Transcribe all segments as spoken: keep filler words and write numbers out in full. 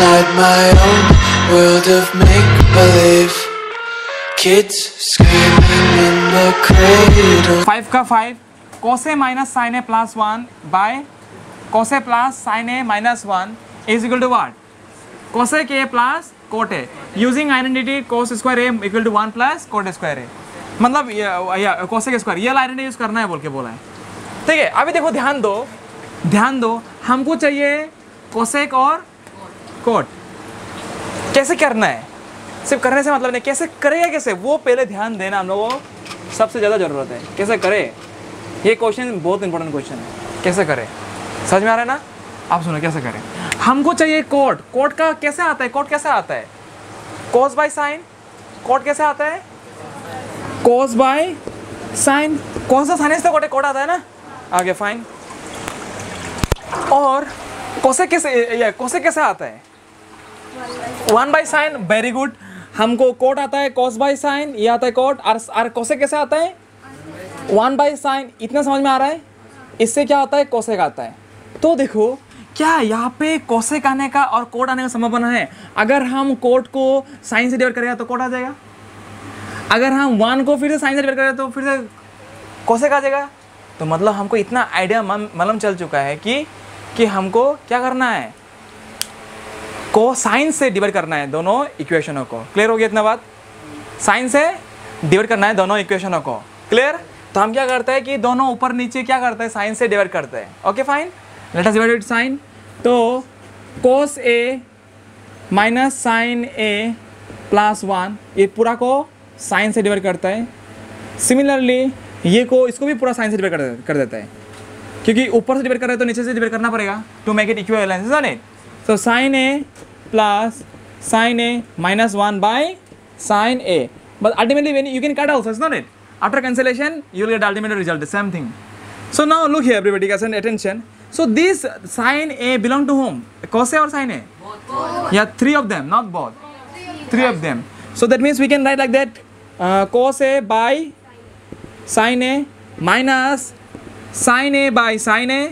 inside my own world of make-believe. Kids screaming in the cradle. Five का five cos a minus sin a plus one by cos a plus sin a minus one is equal to what? cosec a प्लस cot a using identity cos square a equal to one plus cot square a, मतलब या cosec square ये identity use करना है बोल के बोला है। ठीक है, अभी देखो ध्यान दो ध्यान दो हमको चाहिए cosec और cot। कैसे करना है, सिर्फ करने से मतलब नहीं, कैसे करेगा कैसे वो पहले ध्यान देना हम लोगों को सबसे ज़्यादा ज़रूरत है। कैसे करे ये क्वेश्चन बहुत इंपॉर्टेंट क्वेश्चन है। कैसे करे समझ में आ रहा है ना? आप सुनो कैसे करें। हमको चाहिए कोट। कोट का कैसे आता है? कोट कैसे आता है? cos by sign. कोट कैसे आता है? cos by sine. कौन सा साइन से कोट कोट आता है ना? आगे फाइन। और कोसेक कैसे ये कोसेक कैसे आता है? One by sine. Very good, हमको कोट आता है cos बाई साइन, ये आता है कोट। और और कोसेक कैसे आता है? One by sine. इतना समझ में आ रहा है? इससे क्या आता है? कोसेक आता है। तो देखो क्या यहाँ पे कोसेक आने का और कोट आने का संभावना है। अगर हम कोट को साइन से डिवाइड करेगा तो कोट आ जाएगा, अगर हम वन को फिर से साइन से डिवाइड करेगा तो फिर से कोसेक आ जाएगा। तो मतलब हमको इतना आइडिया मालूम चल चुका है कि कि हमको क्या करना है, को साइन से डिवाइड करना है दोनों इक्वेशनों को। क्लियर हो गया इतना बात? साइन से डिवाइड करना है दोनों इक्वेशनों को। क्लियर? तो हम क्या करते हैं कि दोनों ऊपर नीचे क्या करते हैं, साइन से डिवाइड करते हैं। Okay fine, let us divide with sine. तो cos a minus sine a plus one, ये पूरा को साइन से डिवाइड करता है। सिमिलरली ये को इसको भी पूरा साइन से डिवाइड कर, कर देता है, क्योंकि ऊपर से डिवाइड कर रहे हैं तो नीचे से डिवाइड करना पड़ेगा to make it equivalent, isn't it? So sin a plus sin a minus one by sin a. But ultimately when you can cut also, isn't it? After cancellation, you will get the ultimate result, the same thing. So now look here everybody, guys, and attention. So this sin a belong to whom? Cos a or sin a? Both. Yeah, three of them, not both. Three of them. So that means we can write like that, uh, cos a by sin a minus sin a by sin a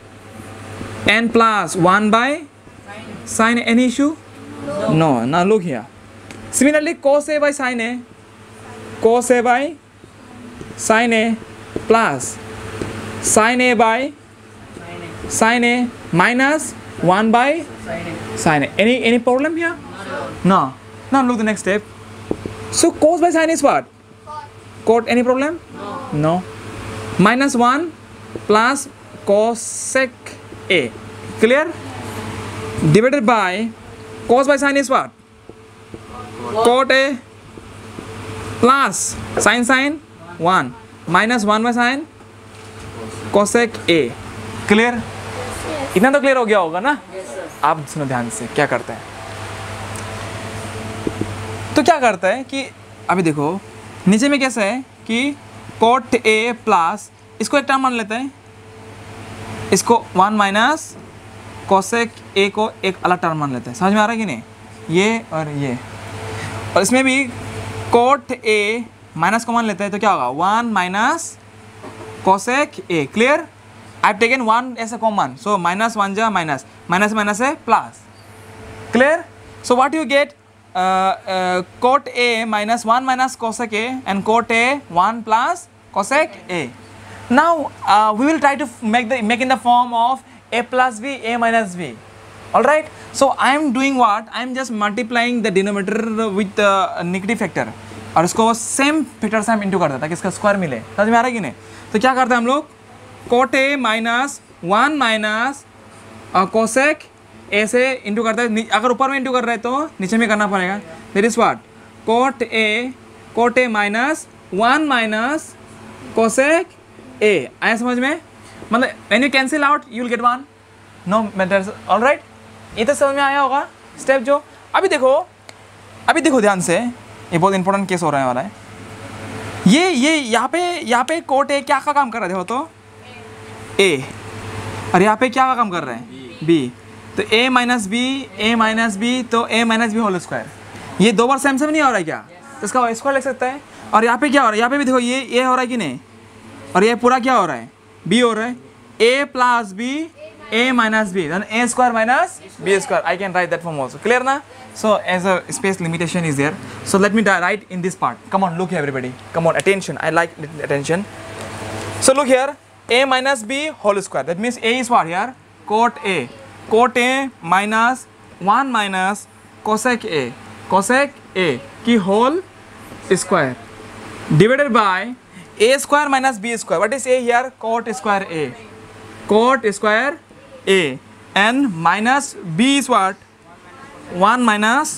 and plus one by sin a. Any issue? No. No. Now look here. Similarly, cos a by sin a, cos a by sin a plus sin a by sin a minus one by sin a. Any any problem here? No. Now look the next step. So cos by sin is what? Cot. Any problem? No. No. Minus one plus cosec a. Clear? Divided by cos by sin is what? Cot a plus sin sin one minus one by sin cosec a. Clear? इतना तो clear हो गया होगा ना? आप सुनो ध्यान से क्या करते हैं। तो क्या करता है कि अभी देखो नीचे में कैसा है कि cot a प्लस इसको एक टर्म मान लेते हैं, इसको वन माइनस कोसेक ए को एक अलग टर्म मान लेते हैं। समझ में आ रहा है कि नहीं? ये और ये, और इसमें भी कोट ए माइनस को मान लेते हैं तो क्या होगा? One minus cosec A. Clear? I have taken one as a common, so minus one जा माइनस, माइनस माइनस है plus. Clear? So what you get? Cot A minus one minus cosec A and cot A one plus cosec A. Now uh, we will try to make the make in the form of a plus b, a minus b. All right. So I am doing what? I am just multiplying the denominator with the negative factor और इसको same factor से हम into कर देता है कि इसका square मिले। समझ में आ रहा है कि नहीं? तो क्या करते हैं हम लोग? Cot A minus one minus cosec A से इंटू करते हैं। अगर ऊपर में इंटू कर रहे हैं तो नीचे में करना पड़ेगा। That is what? Cot A cot A minus one minus cosec A. आया समझ में? मतलब when you cancel out you will get one, no matters. All right, ये तो समझ में आया होगा स्टेप जो। अभी देखो अभी देखो ध्यान से, ये बहुत इंपॉर्टेंट केस हो रहा है वाला है। ये ये यहाँ पे यहाँ पे कोट ए क्या का काम कर रहे थे? हो तो ए, और यहाँ पे क्या का काम कर रहे हैं? बी। तो A minus B, A minus B, तो A minus B whole square. ये दो बार सेम सेम नहीं हो रहा है क्या? तो इसका स्क्वायर लिख सकता है। और यहाँ पे क्या हो रहा है? यहाँ पे भी देखो ये ए हो रहा है कि नहीं, और ये पूरा क्या हो रहा है? बी हो रहा है। A plus B, a minus b, then a square minus b square. I can write that form also. Clear na? So as a space limitation is there, so let me write in this part. Come on, look here everybody. Come on, attention. I like attention. So look here, a minus b whole square. That means a is what here? Cot a. Cot a minus one minus cosec a. Cosec a की whole square divided by a square minus b square. What is a here? Cot square a. Cot square a and minus b is what? one minus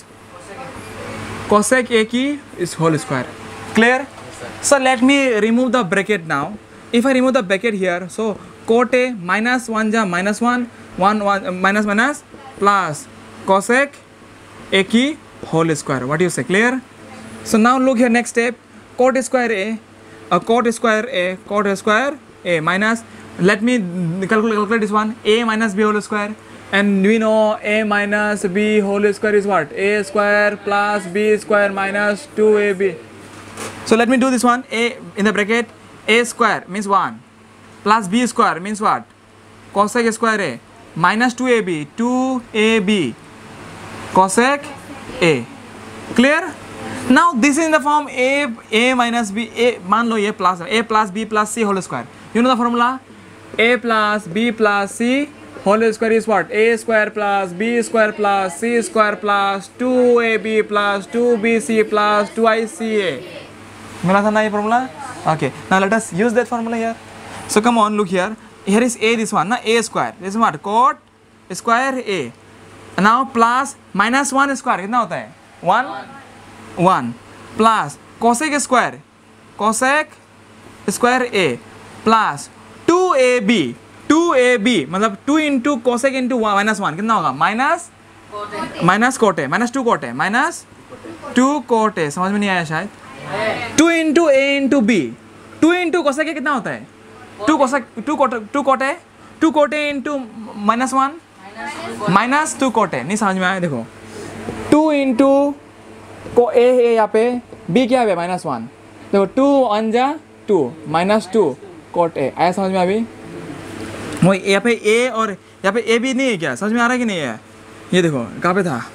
cosec a की is whole square. Clear? So let me remove the bracket now. If I remove the bracket here, so cot a minus one ja minus one, one, one uh, minus minus plus cosec a की whole square. What do you say? Clear? So now look here, next step, cot square a, a cot square a, cot square a minus, let me calculate, calculate this one, a minus b whole square, and we know a minus b whole square is what? A square plus b square minus two a b. So let me do this one, a in the bracket, a square means one, plus b square means what? Cosec square a, minus two a b, two a b, cosec a. Clear? Now this is in the form a a minus b, a मान लो ये plus a plus b plus c whole square. You know the formula? A plus b plus c whole square is what? A square plus b square plus c square plus two a b plus two b c plus two i c a. मिला था ना ये formula? Okay. Now let us use that formula here. So come on, look here. Here is a, this one, na a square. This is what? Cot square a. Now plus minus one square कितना होता है? one one plus cosec square, cosec square a plus two a b, two a b मतलब two into cosec into minus one कितना होगा? minus minus cot a, minus two cot a, minus two cot a. समझ में नहीं आया शायद? two into a into b, two into cosec a कितना होता है? two cosec two cot two cot a, two cot a into minus one minus two cot है. नहीं समझ में आया? देखो टू इंटू को ए है यहाँ पे, बी क्या है? Minus one. देखो टू वन जा two, minus two cot A. आया समझ में अभी? वो यहाँ पे ए और यहाँ पे ए भी नहीं है क्या? समझ में आ रहा है कि नहीं है? ये देखो कहाँ पे था?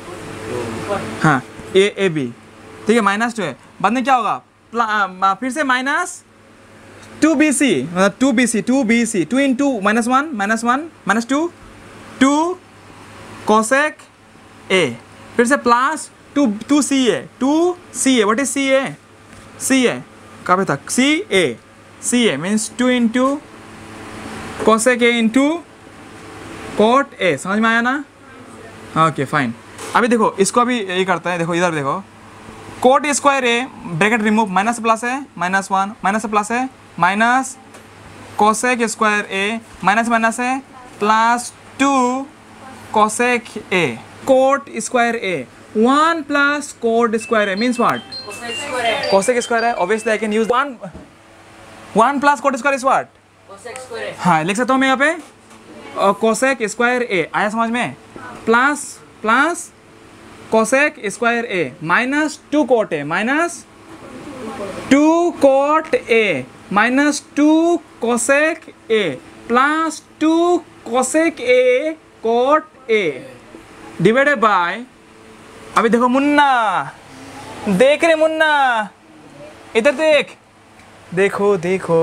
हाँ ए ए बी, ठीक है, माइनस टू है. बाद में क्या होगा? फिर से माइनस टू बी सी, मतलब two B C, two B C, two into minus one, minus one, minus two, two cosec a, फिर से plus two two C A, two C A. What is C A? C A कहाँ पे था? C A, C A means two into cosec a into cot a. समझ में आया ना? Okay fine. अभी देखो इसको अभी ये करता है. देखो इधर देखो, cot square A bracket remove, minus plus है, माइनस वन, माइनस प्लस है, minus cosec square A, minus minus है, plus two cosec a, cot square a, one plus cot square a means what? Cosec square a. Obviously I can use one, one plus cot square is what? Cosec square a. हाँ लिख सकता हूँ मैं यहाँ पे cosec square a. आया समझ में? Plus plus cosec square a minus two cot a minus two cot a minus two cosec a plus two cosec a cot a divided by, अभी देखो मुन्ना, देख रहे मुन्ना, इधर देख, देखो देखो,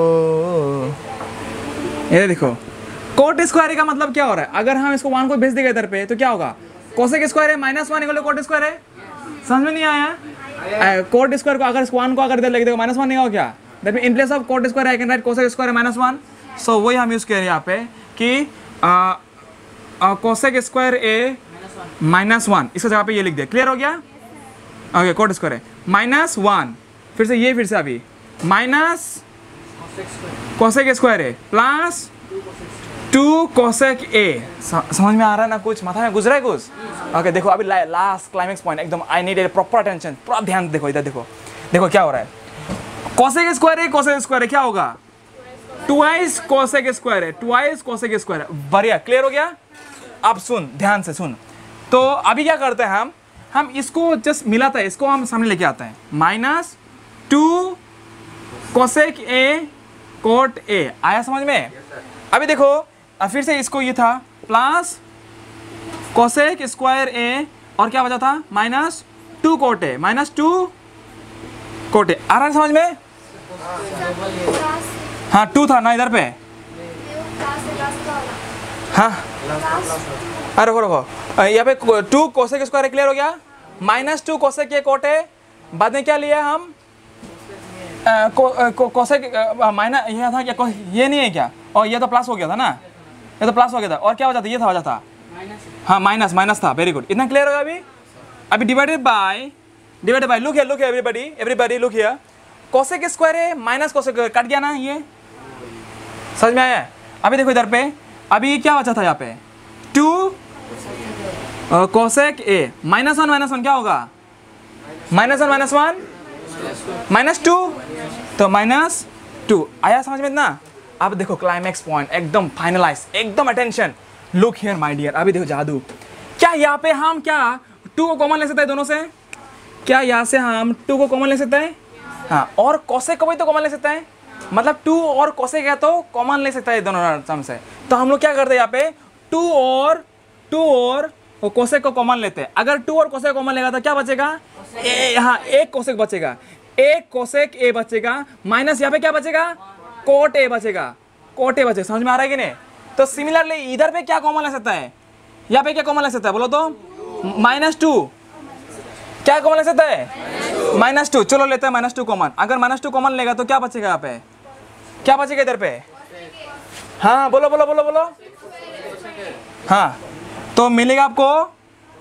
ये देखो कोट स्क्वायर का मतलब क्या हो रहा है? अगर हम इसको वन को भेज देंगे इधर पे तो क्या होगा? कोसेक स्क्वायर है minus one equal to cot square है. समझ में नहीं आया? कोट स्क्वायर को अगर वन को अगर इधर लिख देगा माइनस वन नहीं होगा क्या? That mean in place of cot square I can write cosec square minus one. So वही हम यूज करें यहाँ पे कि cosec square A minus one, इसका जगह पे ये लिख दिया. क्लियर हो गया? ओके, कोट स्क्वायर है माइनस वन, फिर से ये, फिर से अभी minus cosec square A plus two cosec A. समझ में आ रहा है ना? कुछ माथा में गुजर रहा है कुछ? ओके okay, देखो अभी लास्ट क्लाइमेक्स पॉइंट एकदम. I need a proper attention, पूरा ध्यान देखो इधर. देखो देखो क्या हो रहा है. कोसेक स्क्वायर है, कोसेक स्क्वायर है, क्या होगा? ट्वाइस कोसेक स्क्वायर है, ट्वाइस कोसेक स्क्वायर है. बढ़िया, क्लियर हो गया? अब सुन, ध्यान से सुन. तो अभी क्या करते हैं हम हम इसको जस्ट मिलाता है, इसको हम सामने लेके आते हैं. Minus two cosec A cot A. आया समझ में? अभी देखो अब फिर से इसको ये था प्लस कोसेक स्क्वायर ए और क्या बचा था minus two cot A, minus two cot A. आ रहा है समझ में? हाँ टू था ना इधर पे। हाँ अरे रुको रुको, यहाँ पे टू कोसेक स्क्वायर क्लियर हो गया, minus two cosec A cot A. बाद में क्या लिया हम आ, को, को, कोसेक माइनस ये था क्या, ये नहीं है क्या, और ये तो प्लस हो गया था ना, ये तो प्लस हो गया था और क्या हो जाता, ये था हो जाता हाँ माइनस माइनस था। वेरी गुड, इतना क्लियर हो गया अभी। अभी divided by divided by look here look here everybody everybody look here, cosec square है माइनस कोसेक कट गया ना, ये समझ में आया? अभी देखो इधर पे अभी क्या बचा था यहाँ पे two cosec A minus one minus one क्या होगा minus one minus one minus two, तो माइनस टू आया समझ में इतना? अब देखो क्लाइमैक्स पॉइंट एकदम फाइनलाइज, एकदम attention, look here my dear. अभी देखो जादू, क्या यहाँ पे हम क्या टू को कॉमन ले सकते हैं दोनों से? क्या यहाँ से हम टू को कॉमन ले सकते हैं? हाँ, और कोसेक को भी तो कॉमन ले सकते हैं, मतलब टू और कोसेक है तो कॉमन ले सकता है दोनों टर्म से। तो हम लोग क्या करते हैं यहाँ पे टू और टू और कोसेक को कॉमन लेते हैं। अगर टू और कोसेक कॉमन लेगा तो क्या बचेगा? ए, हाँ एक कोसेक बचेगा, एक कोसेक ए बचेगा, माइनस यहाँ पे क्या बचेगा कोट ए बचेगा, कोट ए बचेगा। समझ में आ रहा है कि नहीं? तो सिमिलरली इधर पे क्या कॉमन ले सकता है, यहाँ पे क्या कॉमन ले सकता है बोलो तो? माइनस टू क्या कॉमन ले सकता है? Minus two. चलो लेते हैं माइनस टू कॉमन। अगर माइनस टू कॉमन लेगा तो क्या बचेगा यहाँ पे, क्या बचेगा इधर पे? हाँ बोलो बोलो बोलो बोलो। हाँ तो मिलेगा आपको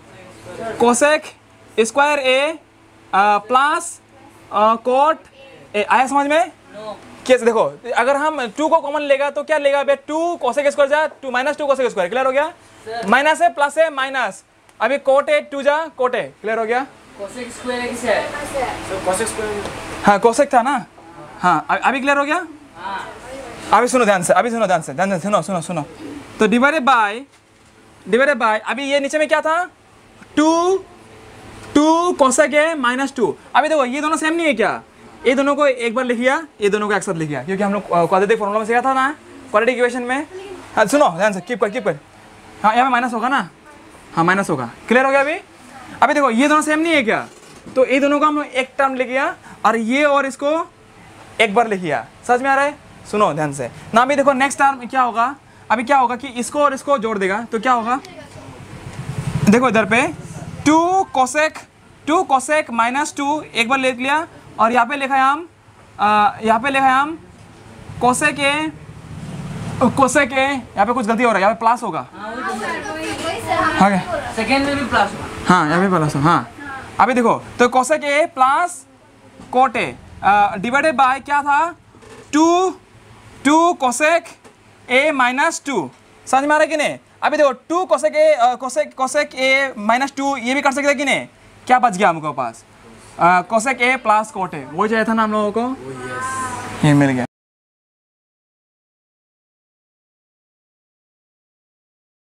cosec square A plus cot A. आया समझ में? कैसे देखो, अगर हम टू को कॉमन लेगा तो क्या लेगा बे, टू कोसेक स्क्वायर जा two minus two cosec square, clear हो गया? माइनस है प्लस है माइनस, अभी कोट ए टू जा कोट ए, क्लियर हो गया? कोसेक स्क्वायर किसे है? कोसेक स्क्वायर हाँ कोसेक था ना। हाँ अभी क्लियर हो गया? अभी सुनो ध्यान से, अभी सुनो ध्यान से, ध्यान से सुनो सुनो सुनो। तो डिवाइडेड बाय डिवाइडेड बाय अभी ये नीचे में क्या था two two cosec A minus two. अभी देखो ये दोनों सेम नहीं है क्या, ये दोनों को एक बार लिखिया, ये दोनों को एक साथ लिखिया, क्योंकि हम लोग क्वाड्रेटिक फॉर्मूला में सीखा था ना क्वाड्रेटिक इक्वेशन में। हाँ सुनो ध्यान से, कीप कर कीप कर। हाँ यहाँ पे माइनस होगा ना, हाँ माइनस होगा, क्लियर हो गया अभी? अभी देखो ये दोनों सेम नहीं है क्या, तो ये दोनों को हम लोग एक टर्म लिखिया और ये और इसको एक बार लिखिया। समझ में आ रहा है? सुनो ध्यान से ना। अभी देखो नेक्स्ट टर्म क्या होगा, अभी क्या होगा कि इसको और इसको जोड़ देगा तो क्या होगा, देखो इधर पे two cosec two cosec minus two एक बार लिख लिया और यहाँ पे लिखा है हम यहाँ पे लिखा है हम कोसेक ए कोसेक ए, यहाँ पे कुछ गलती हो रहा है, यहाँ पे प्लस होगा। हाँ सेकेंड में भी प्लस होगा। हाँ यहाँ पे प्लस हो। हाँ अभी देखो तो cosec A plus cot A divided by क्या था two two cosec A minus two. समझ में आ रहा है कि नहीं? अभी देखो two cosec A cosec cosec A minus two ये भी कर सकते हैं कि नहीं? क्या बच गया हमको पास cosec A plus cot A, वो चाहिए था ना हम लोगों को, ये मिल गया।